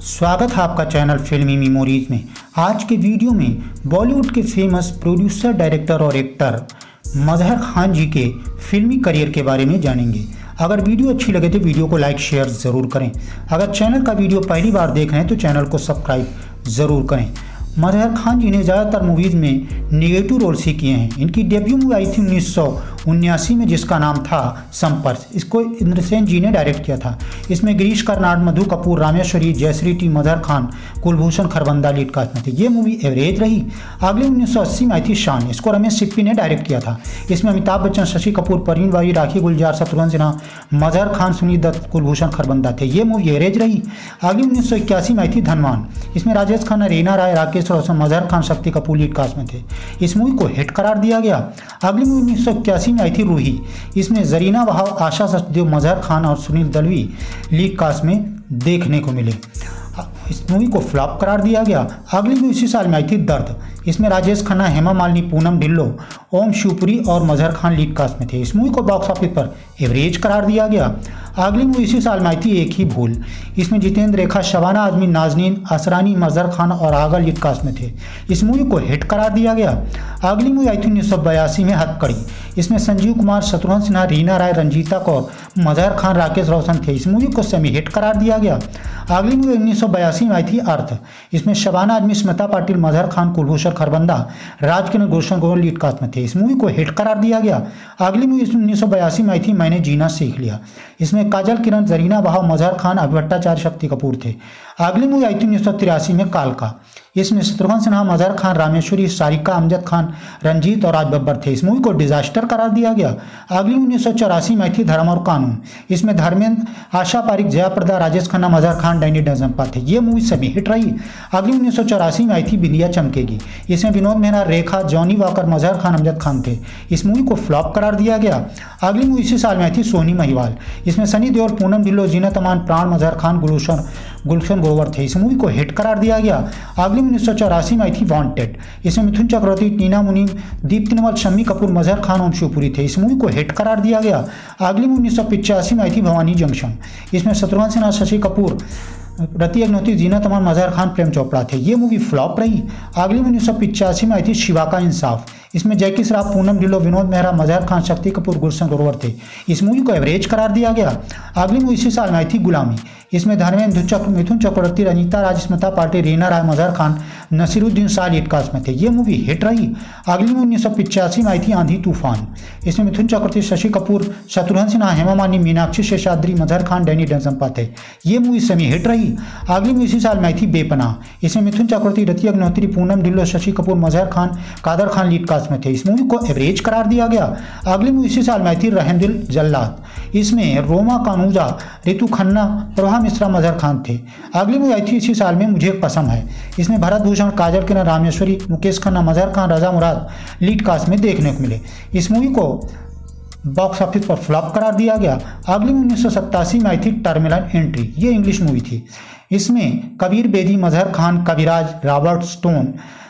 स्वागत है आपका चैनल फिल्मी मेमोरीज में। आज के वीडियो में बॉलीवुड के फेमस प्रोड्यूसर, डायरेक्टर और एक्टर मजहर खान जी के फिल्मी करियर के बारे में जानेंगे। अगर वीडियो अच्छी लगे तो वीडियो को लाइक शेयर ज़रूर करें। अगर चैनल का वीडियो पहली बार देख रहे हैं तो चैनल को सब्सक्राइब ज़रूर करें। मजहर खान जी ने ज़्यादातर मूवीज़ में नेगेटिव रोल्स ही किए हैं। इनकी डेब्यू मूवी आई थी 1979 में, जिसका नाम था संपर्श। इसको इंद्रसेन जी ने डायरेक्ट किया था। इसमें गिरीश कर्नाड, मधु कपूर, रामेश्वरी, जयश्री टी, मजहर खान, कुलभूषण खरबंदा लीड कास्ट में थे। ये मूवी एवरेज रही। अगली 1980 में आई थी शान। इसको रमेश सिप्पी ने डायरेक्ट किया था। इसमें अमिताभ बच्चन, शशि कपूर, परवीन बाई, राखी गुलजार, शत्रुघ्न सिन्हा, मजहर खान, सुनील दत्त, कुलभूषण खरबंदा थे। ये मूवी एवरेज रही। अगली 1981 में आई थी धनवान। इसमें राजेश खन्ना, रीना राय, राकेश रोशन, मजहर खान, शक्ति कपूर लीड कास्ट में थे। इस मूवी को हिट करार दिया गया। अगली मूवी 1981 में आई थी रूही। इसमें जरीना वहाब, आशा सचदेव, मजहर खान और सुनील दलवी लीड कास्ट में देखने को मिले। इस मूवी को फ्लॉप करार दिया गया। अगली मूवी इसी साल में आई थी दर्द। इसमें राजेश खन्ना, हेमा मालिनी, पूनम ढिल्लो, ओम शिवपुरी और मजहर खान लीड कास्ट में थे। इस मूवी को बॉक्स ऑफिस पर एवरेज करार दिया गया। अगली मूवी इसी साल में आई थी एक ही भूल। इसमें जितेंद्र, रेखा, शबाना आजमी, नाजनीन, असरानी, मजहर खान और आगा लीड कास्ट में थे। इस मूवी को हिट करार दिया गया। अगली मूवी आई थी 1982 में हथकड़ी। इसमें संजीव कुमार, शत्रुघ्न सिन्हा, रीना राय, रंजीता कौर, मजहर खान, राकेश रोशन थे। इस मूवी को सेमी हिट करार दिया गया। अगली मूवी 1982 में आई थी अर्थ। इसमें शबाना आजमी, स्मिता पाटिल, मजहर खान, कुलभूषण खरबंदा, राजकिरण, गुलशन गोयल लीड कास्ट में थे। इस मूवी को हिट करार दिया गया। अगली मूवी 1982 में आई थी मैंने जीना सीख लिया। इसमें काजल, किरण, जरीना वहाब, मजहर खान, अभि भट्टाचार्य, शक्ति कपूर थे। अगली मूवी आई थी 1983 में कालका। इसमें शत्रुघ्न सिन्हा, मजहर खान, रामेश्वरी, सारिका, अमजद खान, रंजीत और राज बब्बर थे। इस मूवी को डिजास्टर करार दिया गया। अगली 1984 में आई थी धर्म और कानून। इसमें धर्मेंद्र, आशा पारिक, जया प्रदा, राजेश खन्ना, मजहर खान, डैनी डजम्पा थे। ये मूवी सभी हिट रही। अगली 1984 में आई थी बिंदिया चमकेगी। इसमें विनोद मेहरा, रेखा, जॉनी वॉकर, मजहर खान, अमजद खान थे। इस मूवी को फ्लॉप करार दिया गया। अगली मूवी इसी साल में आई थी सोनी महिवाल। इसमें सनी देओल, पूनम ढिल्लो, जीनत अमान, प्राण, मजहर खान, गुलशन ग्रोवर थे। इस मूवी को हिट करार दिया गया। अगली 1984 में आई थी वांटेड। इसमें मिथुन चक्रवर्ती, टीना मुनीम, दीप्ति नवल, शम्मी कपूर, मजहर खान और शिवपुरी थे। इस मूवी को हिट करार दिया गया। अगली मूवी 1985 में आई थी भवानी जंक्शन। इसमें शत्रुघ्न सिन्हा, शशि कपूर, रति अग्नौती, जीनत अमान, मजहर खान, प्रेम चोपड़ा थे। ये मूवी फ्लॉप रही। अगली 1985 में आई थी शिवा का इंसाफ। इसमें जैकी श्रॉफ, पूनम ढिल्लो, विनोद मेहरा, मजहर खान, शक्ति कपूर, गुलशन ग्रोवर थे। इस मूवी को एवरेज करार दिया गया। अगली मूवी इसी साल में आई थी गुलामी। इसमें धर्मेंद्र, मिथुन चक्रवर्ती, रंजीता राज, स्मिता पाटिल, रीना राय, मजहर खान, नसीरुद्दीन शाह लीड कास्ट में थे। ये मूवी हिट रही। अगली मूवी 1985 में आई थी आंधी तूफान। इसमें मिथुन चक्रवर्ती, शशि कपूर, शत्रुघ्न सिन्हा, हेमा मालिनी, मीनाक्षी शेषाद्री, मजहर खान, डैनी डजम्पा थे। ये मूवी सेमी हिट रही। अगली मूवी इसी साल में आई थी बेपनाह। इसमें मिथुन चक्रवर्ती, रति अग्नौती, पूनम ढिल्लो, शशि कपूर, मजहर खान, कादर खान लीड कास्ट में थे। इस मूवी को एवरेज करार दिया गया। अगली मूवी इसी साल में आई थी रहमदिल जल्लाद। इसमें रोमा कानूजा, रितु खन्ना, प्रभा मिश्रा, मजहर खान थे। अगली मूवी आई थी इसी साल में मुझे कसम है। इसमें भरत भूषण, काजल, किरण, रामेश्वरी, मुकेश खन्ना, मजहर खान, रजा मुराद लीड कास्ट में देखने को मिले। इस मूवी को बॉक्स ऑफिस पर फ्लॉप करार दिया गया। अगली 1987 में आई थी टर्मिनल एंट्री। ये इंग्लिश मूवी थी। इसमें कबीर बेदी, मजहर खान, कविराज, रॉबर्ट स्टोन,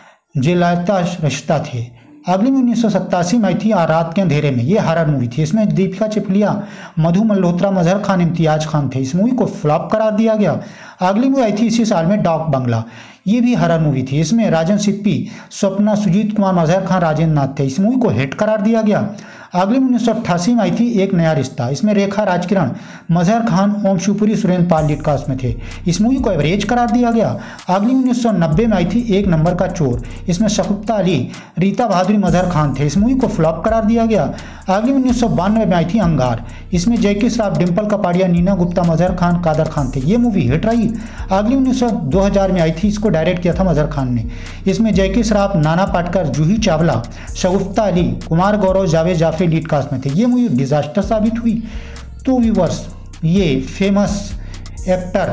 जेलाता रिश्ता थे। अगली में 1987 में आई थी रात के अंधेरे में। ये हॉरर मूवी थी। इसमें दीपिका चिपलिया, मधु मल्होत्रा, मजहर खान, इम्तियाज खान थे। इस मूवी को फ्लॉप करार दिया गया। अगली मूवी आई थी इसी साल में डाक बंगला। ये भी हॉरर मूवी थी। इसमें राजन सिप्पी, स्वप्ना, सुजीत कुमार, मजहर खान, राजेंद्र नाथ थे। इस मूवी को हिट करार दिया गया। अगली 1988 में आई थी एक नया रिश्ता। इसमें रेखा, राजकिरण, मजहर खान, ओम शिवपुरी, सुरेंद्र पाल लीड कास्ट में थे। इस मूवी को एवरेज करार दिया गया। अगली 1990 में आई थी एक नंबर का चोर। इसमें शगुफ्ता अली, रीता बहादुरी, मजहर खान थे। इस मूवी को फ्लॉप करार दिया गया। अगली 1992 में आई थी अंगार। इसमें जैकी श्रॉफ, डिम्पल कपाड़िया, नीना गुप्ता, मजहर खान, कादर खान थे। ये मूवी हिट रही। अगली 2000 में आई थी। इसको डायरेक्ट किया था मजहर खान ने। इसमें जैकी श्रॉफ, नाना पाटेकर, जूही चावला, शगुफ्ता अली, कुमार गौरव, जावेद जाफरी लीड कास्ट में थे। ये मूवी डिजास्टर साबित हुई। तो व्यूअर्स, ये फेमस एक्टर,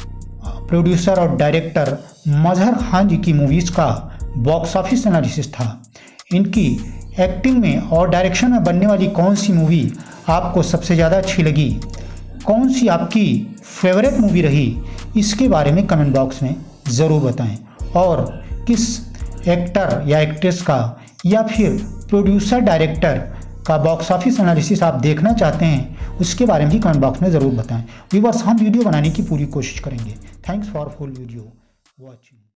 प्रोड्यूसर और डायरेक्टर मजहर खान जी की मूवीज़ का बॉक्स ऑफिस एनालिसिस था। इनकी एक्टिंग में और डायरेक्शन में बनने वाली कौन सी मूवी आपको सबसे ज़्यादा अच्छी लगी, कौन सी आपकी फेवरेट मूवी रही, इसके बारे में कमेंट बॉक्स में ज़रूर बताएं। और किस एक्टर या एक्ट्रेस का या फिर प्रोड्यूसर, डायरेक्टर का बॉक्स ऑफिस एनालिसिस आप देखना चाहते हैं, उसके बारे में भी कमेंट बॉक्स में ज़रूर बताएं। व्यूअर्स, हम वीडियो बनाने की पूरी कोशिश करेंगे। Thanks for full video watching.